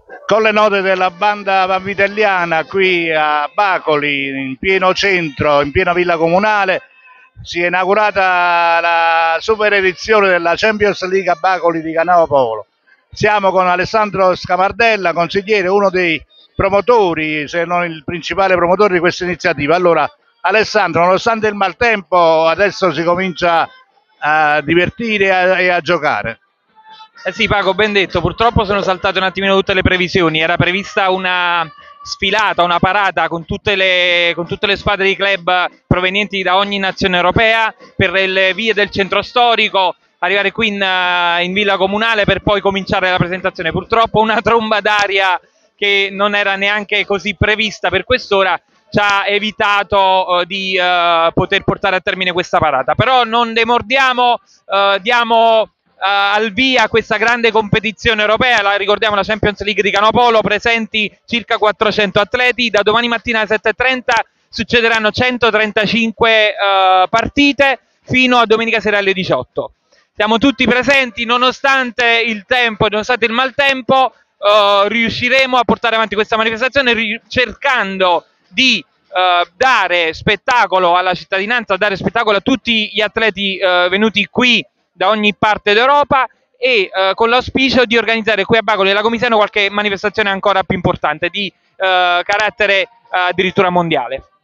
Con le note della banda vanvitelliana qui a Bacoli, in pieno centro, in piena villa comunale, si è inaugurata la super edizione della Champions League a Bacoli di Canavo Polo. Siamo con Alessandro Scamardella, consigliere, uno dei promotori, se non il principale promotore di questa iniziativa. Allora, Alessandro, nonostante il maltempo, adesso si comincia a divertire e a giocare. Eh sì, Paco, ben detto. Purtroppo sono saltate un attimino tutte le previsioni. Era prevista una sfilata, una parata con tutte le squadre di club provenienti da ogni nazione europea per le vie del centro storico, arrivare qui in Villa Comunale per poi cominciare la presentazione. Purtroppo una tromba d'aria che non era neanche così prevista per quest'ora ci ha evitato di poter portare a termine questa parata. Però non demordiamo, diamo al via questa grande competizione europea. La ricordiamo, la Champions League di Canopolo, presenti circa 400 atleti. Da domani mattina alle 7:30 succederanno 135 partite fino a domenica sera alle 18. Siamo tutti presenti nonostante il tempo e nonostante il maltempo. Riusciremo a portare avanti questa manifestazione cercando di dare spettacolo alla cittadinanza, dare spettacolo a tutti gli atleti venuti qui da ogni parte d'Europa e con l'auspicio di organizzare qui a Bacoli e la Comisano qualche manifestazione ancora più importante di carattere addirittura mondiale.